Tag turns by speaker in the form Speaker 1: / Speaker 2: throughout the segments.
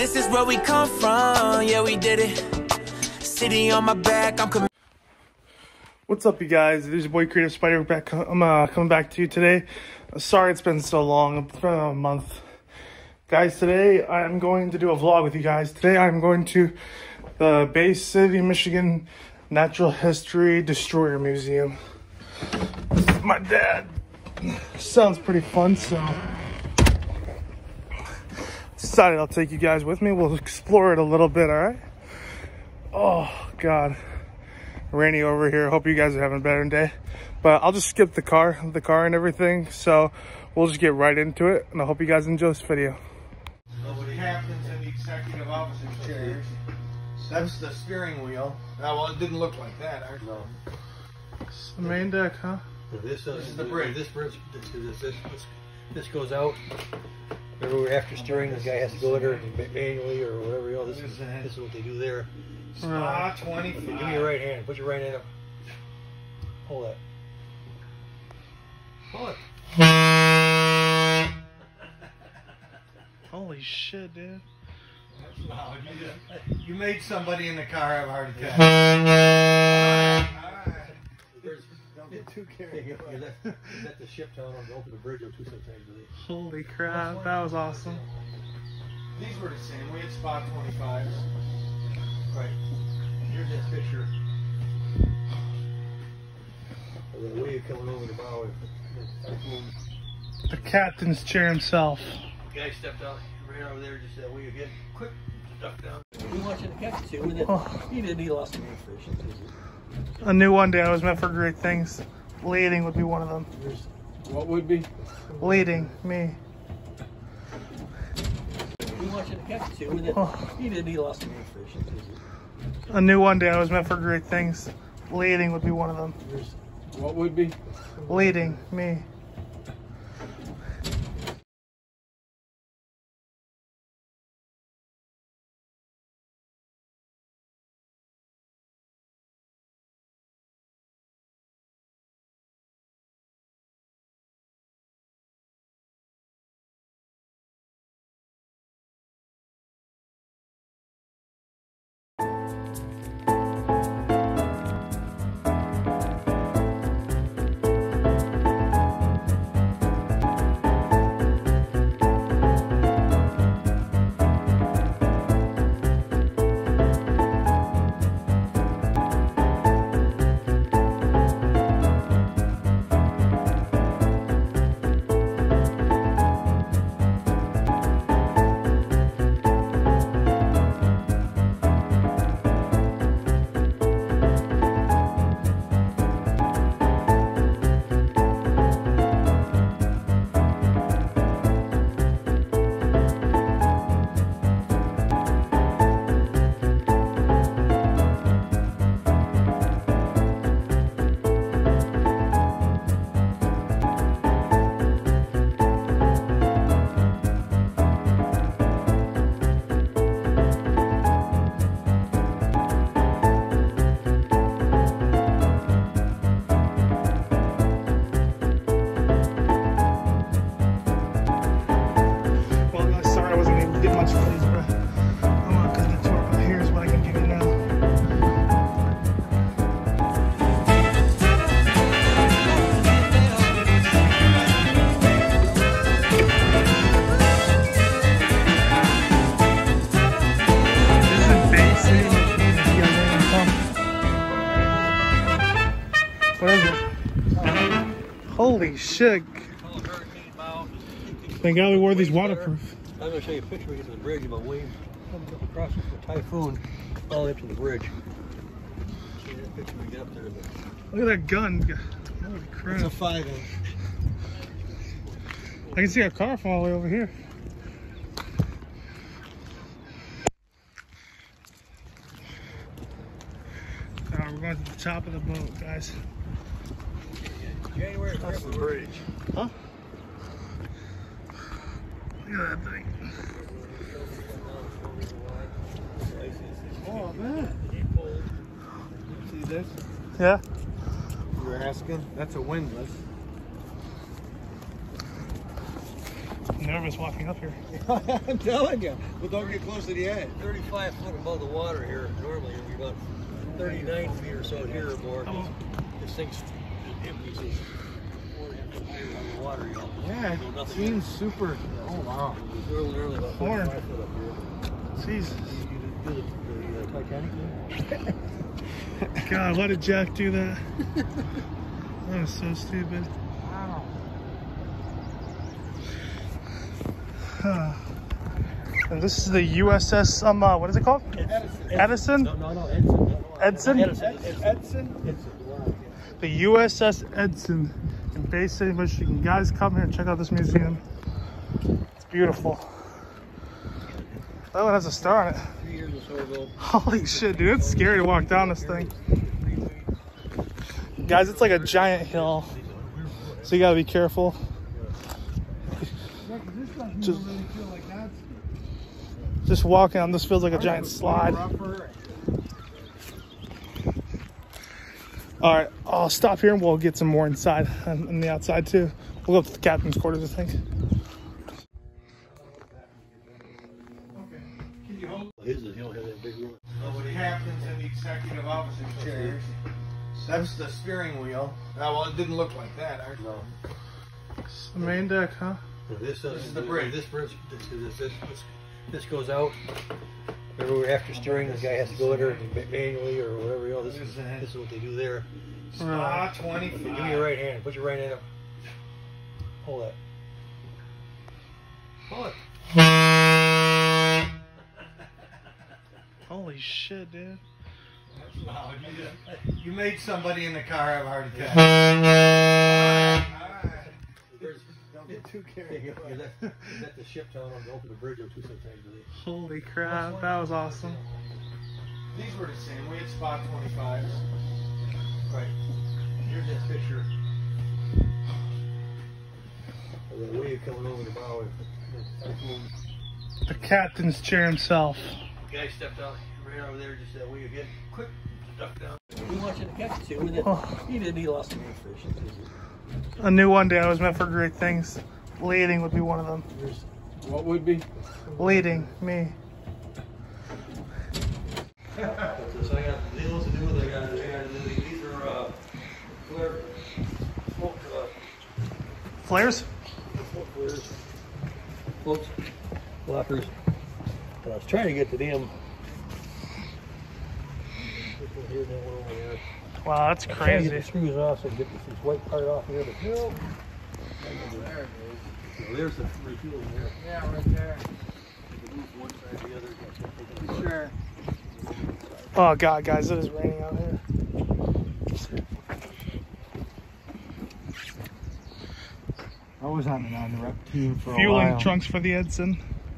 Speaker 1: This is where we come from, yeah, we did it. City on my back, I'm coming.
Speaker 2: What's up, you guys? This is your boy Creative Spider back. I'm coming back to you today. Sorry it's been so long. It's been a month. Guys, today I'm going to do a vlog with you guys. Today I'm going to the Bay City, Michigan Natural History Destroyer Museum. This is my dad. Sounds pretty fun, so decided I'll take you guys with me. We'll explore it a little bit, alright? Oh, God. Rainy over here. Hope you guys are having a better day. But I'll just skip the car and everything. So we'll just get right into it. And I hope you guys enjoy this video.
Speaker 3: What happens in the executive officer chairs, that's the steering wheel. Well, it didn't look like that, actually. No.
Speaker 2: It's the main deck, huh?
Speaker 3: This is the bridge.
Speaker 4: This this goes out. Remember, after steering, the guy has to go in there manually or whatever. You know, this is what they do there.
Speaker 3: Spa 25.
Speaker 4: Give me your right hand. Put your right hand up. Hold that. Hold it.
Speaker 2: Holy shit, dude.
Speaker 3: Wow, you made somebody in the car have a heart attack. Don't get too carried away.
Speaker 4: Let the ship down and open the bridge up too sometimes.
Speaker 2: Holy crap, that was awesome.
Speaker 3: These were the same. We had Spot 25s.
Speaker 4: Right. Here's that picture. Of the wave coming over the bow.
Speaker 2: The captain's chair himself.
Speaker 4: The guy stepped out, ran over there, just that wave again. Quick, duck down. We watching the captain too. He lost some information.
Speaker 2: I knew one day I was meant for great things. Leading would be one of them.
Speaker 3: What would be?
Speaker 2: Leading, me.
Speaker 4: We watching the captain too. He lost some information.
Speaker 2: I knew one day I was meant for great things. Leading would be one of them.
Speaker 3: What would be?
Speaker 2: Leading, me. Holy shit. Thank God we wore these waterproof.
Speaker 4: I'm going to show you a picture we get to the bridge of a wave coming up across the typhoon all the way up to the bridge. See that picture we get up there?
Speaker 2: Look at that gun. Holy crap.
Speaker 3: It's a 5-inch.
Speaker 2: I can see our car from all the way over here. We're going to the top of the boat, guys.
Speaker 4: January, that's the bridge.
Speaker 2: Huh? Look at that thing.
Speaker 3: Oh, man. See this?
Speaker 2: Yeah.
Speaker 3: You were asking? That's a windlass.
Speaker 2: No nervous walking up here.
Speaker 3: I'm telling you. But don't get close to the edge.
Speaker 4: 35 foot above the water here. Normally, it'd be about 39 feet or so here or more. This thing's empty, so it's 4.5 feet higher on the water, you know.
Speaker 3: Yeah,
Speaker 4: So
Speaker 3: it
Speaker 4: nothing
Speaker 3: seems super. Oh, wow.
Speaker 4: It's really about 45 foot up here.
Speaker 2: Jesus.
Speaker 4: You do the Titanic thing?
Speaker 2: God, why did Jack do that? That was so stupid.
Speaker 3: Wow.
Speaker 2: And this is the USS, what is it called? Edison?
Speaker 4: No, Edson.
Speaker 2: Edson?
Speaker 3: Edson?
Speaker 2: The USS Edson in Bay City, Michigan. Guys, come here and check out this museum. It's beautiful. That one has a star on it.
Speaker 4: 3 years or so ago.
Speaker 2: Holy shit, dude. It's scary to walk down this thing. Guys, it's like a giant hill. So you gotta be careful. Just walking on this feels like a giant slide. All right, I'll stop here and we'll get some more inside and the outside too. We'll go to the captain's quarters, I think.
Speaker 4: He'll have that big room.
Speaker 3: What happens in the executive officer's chairs, that's the steering wheel. Well, it didn't look like that.
Speaker 4: No.
Speaker 2: It's the main deck, huh?
Speaker 4: This
Speaker 3: is the bridge.
Speaker 4: This goes out. Remember, after steering, the guy has to go in there manually or whatever. You know, this is what they do there.
Speaker 3: Spa 25.
Speaker 4: Give me your right hand. Put your right hand up. Hold that. Hold it.
Speaker 2: Holy shit, dude.
Speaker 3: Wow, you made somebody in the car have a heart attack. Don't get too carried away.
Speaker 4: Is that the ship town on over the bridge or two sometimes?
Speaker 2: Holy crap, that was awesome.
Speaker 3: These were the same. We had spot 25s.
Speaker 4: Right. Here's that picture of the wave coming over the bow.
Speaker 2: The captain's chair himself.
Speaker 4: The guy stepped out, ran over there, just that wave again. Quick, duck down. We watching the captain too, and then he lost some fish.
Speaker 2: A new one day I was meant for great things. Leading would be one of them.
Speaker 3: What would be?
Speaker 2: Leading, me.
Speaker 4: So I got deals to do with these are flare smoke
Speaker 2: Flares?
Speaker 4: smoke flares, floats, blockers. And I was trying to get to them. This one here, that one over there.
Speaker 2: Wow, that's
Speaker 4: I'm trying to get
Speaker 2: crazy.
Speaker 4: the screws off so I can get this white part off here, but no. There it is. So there's the refuel in there.
Speaker 3: Yeah, right there.
Speaker 4: You can move one side to the other.
Speaker 3: Sure.
Speaker 2: Oh god, guys, it is raining out here.
Speaker 3: I was on the rep team for a
Speaker 2: Fueling
Speaker 3: while.
Speaker 2: trunks for the Edson.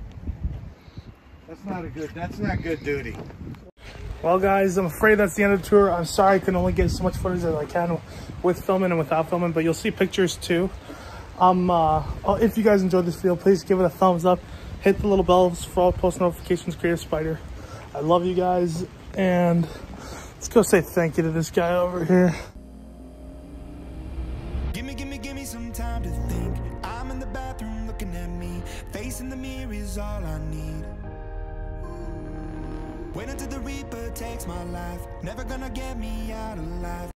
Speaker 3: That's not good duty.
Speaker 2: Well guys, I'm afraid that's the end of the tour. I'm sorry I can only get as much footage as I can with filming and without filming, but you'll see pictures too. If you guys enjoyed this video, please give it a thumbs up. Hit the little bells for all post notifications, Creative Spider. I love you guys, and let's go say thank you to this guy over here.
Speaker 1: Give me some time to think. I'm in the bathroom looking at me. Facing the mirror is all I need. Wait until the Reaper takes my life. Never gonna get me out alive.